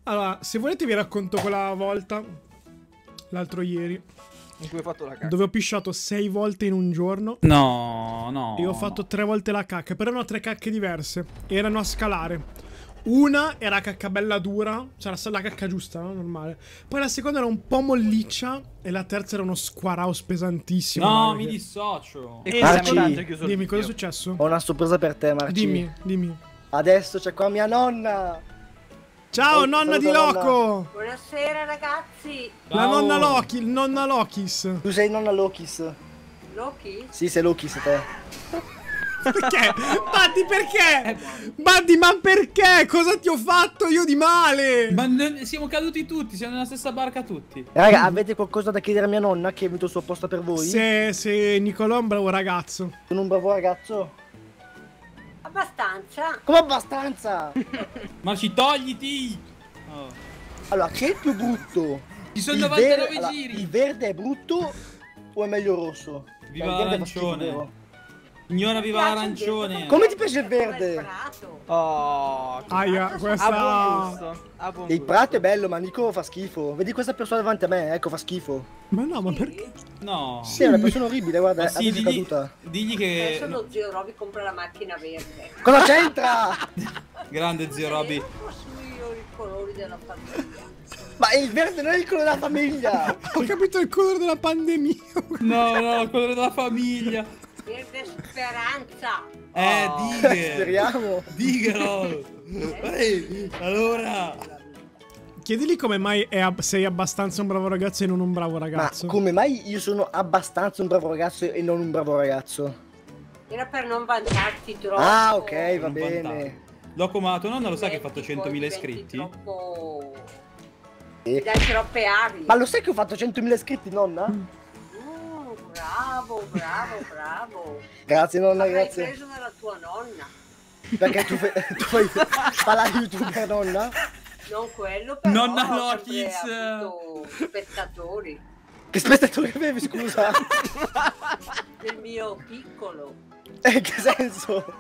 Allora, se volete vi racconto quella volta, l'altro ieri, in cui hai fatto la cacca. dove ho pisciato 6 volte in un giorno. No, no. E ho fatto 3 volte la cacca, però erano 3 cacche diverse. Erano a scalare. Una era cacca bella dura, cioè la cacca giusta, no? Normale. Poi la seconda era un po' molliccia. E la terza era uno squaraus pesantissimo. No, raga, mi che- dissocio. E Marci, quindi ha chiuso il Dimmi, cosa è video. successo? Ho una sorpresa per te, Marci. Dimmi, dimmi. Adesso c'è qua mia nonna. Ciao, Oh, nonna di saluta, Loco! Buonasera ragazzi. La Ciao. nonna Loki, il nonna Lokis. Tu sei nonna Lokis. Loki? Sì, sei Lokis te. Perché? Buddy, perché? Buddy, ma perché? Cosa ti ho fatto io di male? Ma siamo caduti tutti, siamo nella stessa barca tutti. Raga, avete qualcosa da chiedere a mia nonna che è venuto su apposta per voi? Se Nicolò è un bravo ragazzo. Sono un bravo ragazzo. Abbastanza. Come abbastanza? Marci, togliti! Oh. Allora, che è più brutto? Ci sono Il 99 allora, giri. il verde è brutto o è meglio rosso? Viva Il verde fa schifo, l'arancione. vero? Signora, viva Piace l'arancione. il Come ti piace il come verde? prato. Oh, Aia, a buon questa... gusto. A buon Il gusto. prato è bello, ma Nico fa schifo. Vedi questa persona davanti a me, ecco, fa schifo. Ma no, ma perché? No. Sì, è una persona orribile, guarda, Ma sì, adesso è caduta. digli che... Adesso lo zio Roby compra la macchina verde. Cosa c'entra? Grande zio Roby. Non posso io i colori della famiglia. Ma il verde non è il colore della famiglia. Ho capito il colore della pandemia. No, no, il colore della famiglia. Verde speranza. Dighe. Speriamo. Dighelo. Allora. Chiedigli come mai sei abbastanza un bravo ragazzo e non un bravo Ma ragazzo. come mai io sono abbastanza un bravo ragazzo e non un bravo ragazzo? Era per non vantarti troppo. Ah, ok, va Non bene. vantare. Loco, ma tuo nonno lo sa che hai fatto Poi 100.000 diventi iscritti? Troppo... Sì. Mi dai troppe ali. Ma lo sai che ho fatto 100.000 iscritti, nonna? Bravo, bravo, bravo. Grazie, nonna, L'avrei grazie. preso dalla tua nonna. Perché tu fai la youtuber, nonna? Non quello, però Nonna ho Lokis. sempre avuto spettatori Che spettatori avevi, scusa? del mio piccolo In che senso?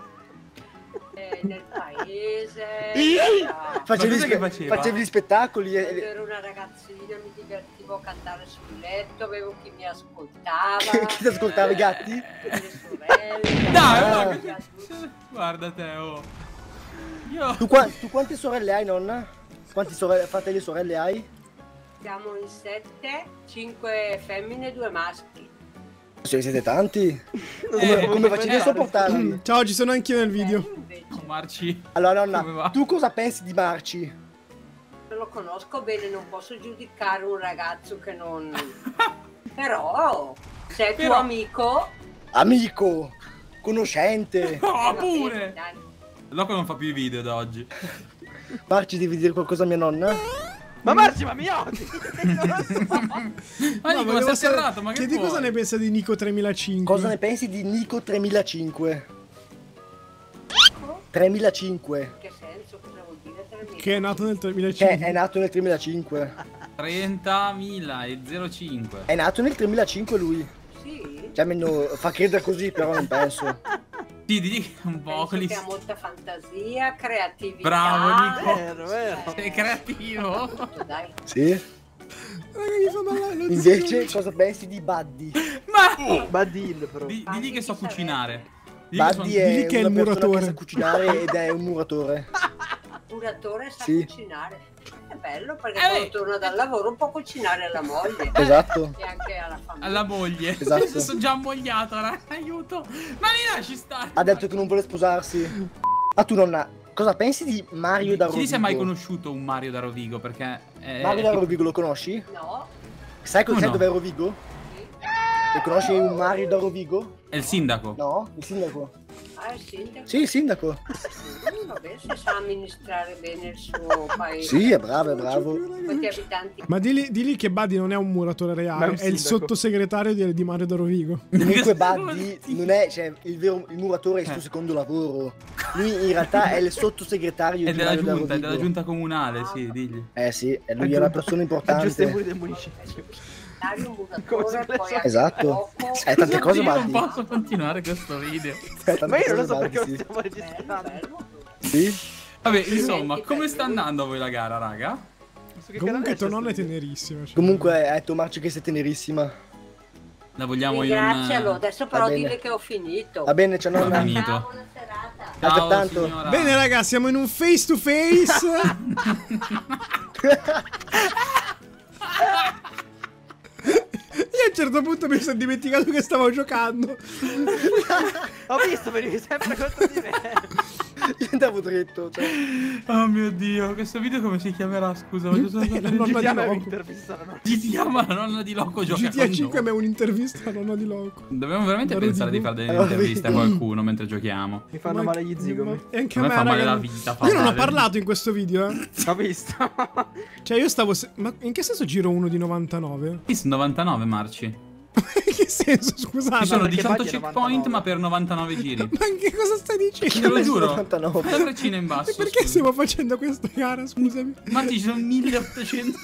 nel paese. Facevi, cosa che faceva? facevi gli spettacoli Quando e... ero una ragazzina mi divertivo a cantare sul letto, avevo chi mi ascoltava. Chi ti ascoltava, i gatti? Le sorelle. Dai, Ah. ma che- guarda te, oh. Io... Tu quante sorelle hai, nonna? Quanti fratelli e sorelle hai? Siamo in 7, 5 femmine e 2 maschi. Sì, siete tanti. Eh, Come facevi a sopportarli? Ciao, ci sono anch'io nel video. Invece Marci. Allora, Come va? nonna, tu cosa pensi di Marci? non lo conosco bene, non posso giudicare un ragazzo che non... Però, se è tuo Però- amico... Amico, conoscente. Oh, va bene, pure! dai. Loco non fa più i video da oggi. Marci, devi dire qualcosa a mia nonna? Ma Marci, ma mi odi! Non lo so. Ma No, Nico, ma volevo sei sapere- atterrato, ma che Chiedi cosa ne pensa di Nico 3005. Cosa ne pensi di Nico 3005? 3005. Che senso? Cosa vuol dire? Che è nato nel Che 3005. è nato nel 3005. 30.005. È nato nel 3005 lui. Sì? Cioè, almeno fa credere così, però non penso. Sì, digli un po' Penso lì. che ha molta fantasia, creatività. Bravo, Nico. Vero. Sei creativo. Dai. Sì? Raga, mi fa male lo Invece, cosa pensi di Buddy? Ma Badil, però. digli che so cucinare. Digli che Buddy sono- è digli che è il una persona muratore. che sa cucinare ed è un muratore. Curatore sa Sì. cucinare. È bello perché Eh, quando torna dal lavoro può cucinare alla moglie Esatto. e anche alla famiglia. Alla moglie. Esatto. Sono già ammogliato, aiuto. Ma mi lasci stare. Ha detto che non vuole sposarsi. Ah, tu nonna, cosa pensi di Mario da Chiedi Rovigo? se hai mai conosciuto un Mario da Rovigo, perché... Mario da Rovigo lo conosci? No? Sai Come sai no? dov'è Rovigo? Sì. Lo conosci un Mario da Rovigo? È il sindaco. No? Il sindaco? Ah, è sindaco? Sì, il sindaco. Vabbè, se sa amministrare bene il suo paese. Sì, è bravo, è bravo. Quanti abitanti? Ma digli che Buddy non è un muratore Ma è reale, un è il sindaco. sottosegretario di Mario da Rovigo. Comunque Buddy non è, cioè, il muratore è il suo secondo lavoro. Lui in realtà è il sottosegretario È di della Mario da giunta, è della Rovigo. giunta comunale, sì, digli. Eh sì, e lui è una persona Aggiusta i importante. muri del municipio. Dario, un Come muratore, se poi anche Esatto. cuoco. Tante cose Io non Buddy. posso continuare questo video. Tante Ma io non lo cose, so perché lo Buddy, sì. stiamo Bello, registrando. bello. Sì? Vabbè, insomma, Senti, come per sta lui. andando a voi la gara, raga? So che Comunque canale tua c'è nonna è sto video? tenerissima. cioè. Comunque hai detto Marci che sei tenerissima. La vogliamo in Ringrazialo, un... adesso però bene. dile che ho finito. Va bene, c'è Ho nonna. finito. Ciao, buona serata. Ciao Altrettanto. signora. Bene ragazzi, siamo in un face to face. Io a un certo punto mi sono dimenticato che stavo giocando. Ho visto, venivi sempre contro di me. Io andavo dritto, cioè. Oh mio Dio, questo video come si chiamerà? Scusa, voglio solo La sapere. nonna di GTA mi Loco. intervistano. GTA, ma la nonna di Loco gioca GTA con 5 noi. è un'intervista alla nonna di Loco. Dobbiamo veramente Daro pensare di di fare delle Allora, interviste a qualcuno mentre giochiamo. Mi fanno male gli zigomi. E anche A a me me, fa male raga. la vita, fa Io non ho male. parlato in questo video, eh. Ho visto. Cioè io stavo... Ma in che senso giro uno di 99? Sì, sono 99 marci. In che senso, scusate? Ci sono perché 18 Buddy è checkpoint 99. ma per 99 giri. Ma in che cosa stai Te dicendo? lo giuro. 99. La freccina in basso. E perché scusa. stiamo facendo questa gara, scusami? Marci, ci sono 1800.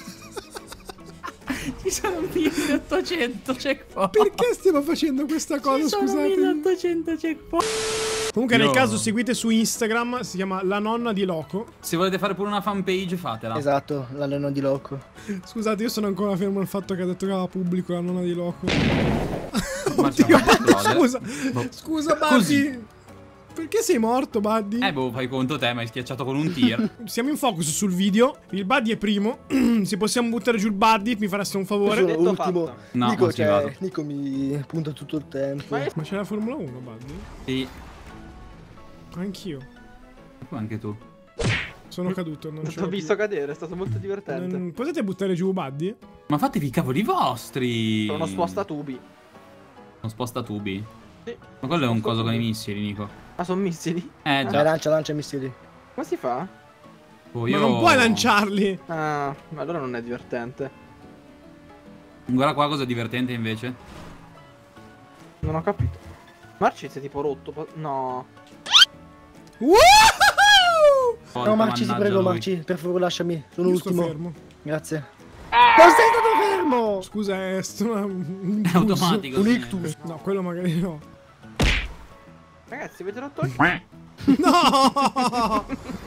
Ci sono 1800 checkpoint. Perché stiamo facendo questa cosa, Ci sono scusate? 1800 checkpoint. Comunque nel Io- caso seguite su Instagram, si chiama La Nonna di Loco. Se volete fare pure una fanpage, fatela. Esatto, la nonna di Loco. Scusate, io sono ancora fermo al fatto che ha detto che aveva pubblico La Nonna di Loco. Marci, Oddio, ma esplode. scusa, Boh. scusa Così. Buddy. Perché sei morto, Buddy? Boh, fai conto te, ma hai schiacciato con un tir. Siamo in focus sul video. Il Buddy è primo. Se possiamo buttare giù il Buddy, mi fareste un Io favore. sono Detto ultimo. fatto. No, Nico, ho schivato. Nico mi punta tutto il tempo. Ma Ma c'è la Formula 1, Buddy? Sì, Anch'io. anche tu. Sono caduto, non Non ce ti ho l'ho visto più. cadere, è stato molto divertente. Potete buttare giù Buddy? Ma fatevi i cavoli vostri. Sono sposta tubi. Non sposta tubi. Sì. Ma quello è un Sposta coso con i tubi. missili, Nico. Ah, sono missili? Già. Lancia missili. Come si fa? Oh, Ma io... non puoi lanciarli. Ah, ma allora non è divertente. Guarda qua cosa divertente invece. Non ho capito. Marci si è tipo rotto. No. Woohoo! Oh, No, Marci, ti mannaggia prego, lui. Marci, per favore lasciami. Sono Io sto ultimo. fermo. Grazie. Non sei stato fermo! Scusa, è un È automatico. Un sì. ictus. No, quello magari no. Ragazzi, avete rotto il... No!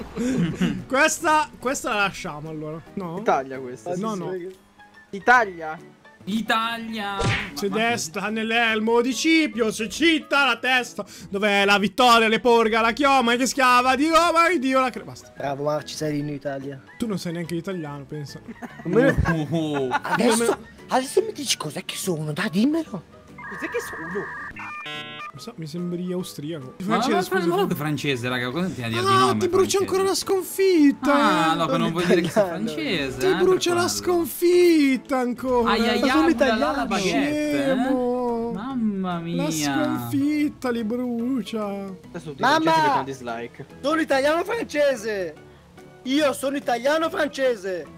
questa la lasciamo allora. No? Italia questa. No, no. Italia. Italia. C'è Ma- destra nell'elmo di Cipio, c'è città la testa. Dov'è la vittoria, le porga, la chioma che schiava di Roma e Dio la Basta. Bravo, Marci, sei in Italia. Tu non sai neanche l'italiano, pensa. Oh. Adesso mi dici cos'è che sono, dai, dimmelo. Cos'è che sono? Non so, mi sembri austriaco. Ma Francese, ma scusa. che francese, raga, cosa ti ha di dire di Ah, nome? ti brucia francese? ancora la sconfitta. Ah, no, non vuoi dire che sei italiano. francese. Ti per brucia la quello. sconfitta ancora. Ai ai Ma sono ai, italiano, la baguette. Scemo. Mamma La mia. sconfitta li brucia. Adesso tutti i Mamma! francesi mettono dislike. Sono italiano francese. Io sono italiano francese.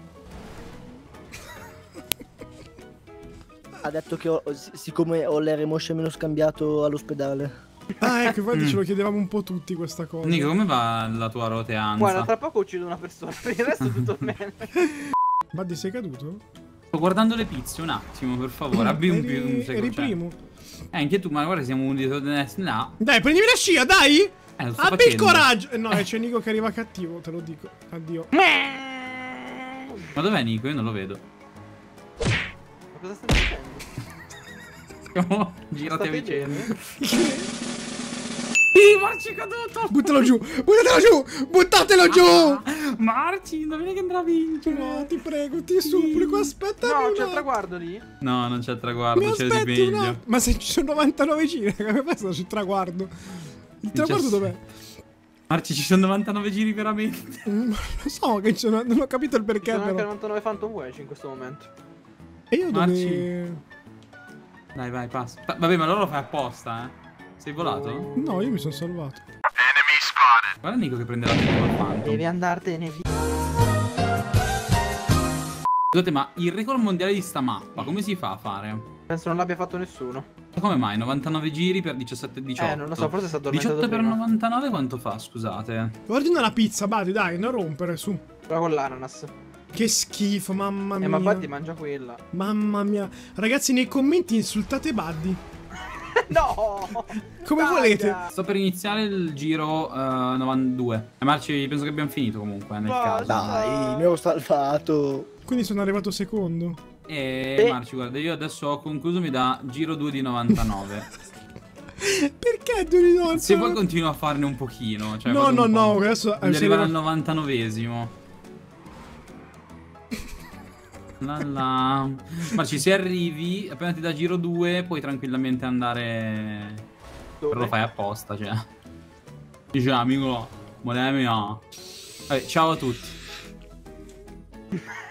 Ha detto che siccome ho l'RMoscia me l'ho scambiato all'ospedale. Ah, ecco, infatti ce lo chiedevamo un po' tutti questa cosa. Nico, come va la tua roteanza? Guarda, tra poco uccido una persona. Per il resto tutto bene. Buddy, sei caduto? Sto guardando le pizze un attimo, per favore. Abbi un Eri secondo. primo. Anche tu, ma guarda, siamo uniti là. Dai, prendimi la scia, dai! Lo sto Abbi il facendo. coraggio! No, c'è Nico che arriva cattivo, te lo dico. Addio. Ma dov'è Nico? Io non lo vedo. Ma cosa stai dicendo? Girate State vicino. bene? Sì, Marci è caduto! Buttalo giù! Buttatelo giù! Buttatelo giù! Marci, non viene che andrà a vincere. No, ti prego, ti supplico, aspettami No, un c'è il attimo. traguardo lì. No, non c'è Mi traguardo, c'è il aspetti un meglio. attimo. Ma se ci sono 99 giri, come fai a starci il traguardo? Il traguardo dov'è? Marci, ci sono 99 giri veramente. Non lo so, che ci sono, non ho capito il Ci perché sono anche però. 99 Phantom Wedge in questo momento. E io dove... Marci. Dai, vai, passa. Vabbè, ma allora lo fai apposta, eh. Sei volato? No, io mi sono salvato. Guarda Nico che prende la testa col Phantom. Devi andartene via. Scusate, ma il record mondiale di sta mappa, come si fa a fare? Penso non l'abbia fatto nessuno. Come mai? 99 giri per 17-18? Non lo so, forse sta addormentato 18 per prima. 99 quanto fa, scusate? Ordina la pizza, Buddy, dai, non rompere, su. Però con l'ananas. Che schifo, mamma mia. Ma Buddy mangia quella. Mamma mia. Ragazzi, nei commenti insultate Buddy. No! Come Taglia! volete. Sto per iniziare il giro 92. E Marci, penso che abbiamo finito comunque nel Basta. caso. Dai, mi ero salvato. Quindi sono arrivato secondo. E Marci, guarda, io adesso ho concluso, mi dà giro 2 di 99. Perché Doriano? Se vuoi continuo a farne un pochino. Cioè, No, vado un no, po'. no, adesso Devi si arrivare arriva- al 99esimo. La la. Marci, se arrivi, appena ti dà giro 2, puoi tranquillamente andare. Dove? Però lo fai apposta, cioè. Dice, amico, volemi no. Vabbè, ciao a tutti.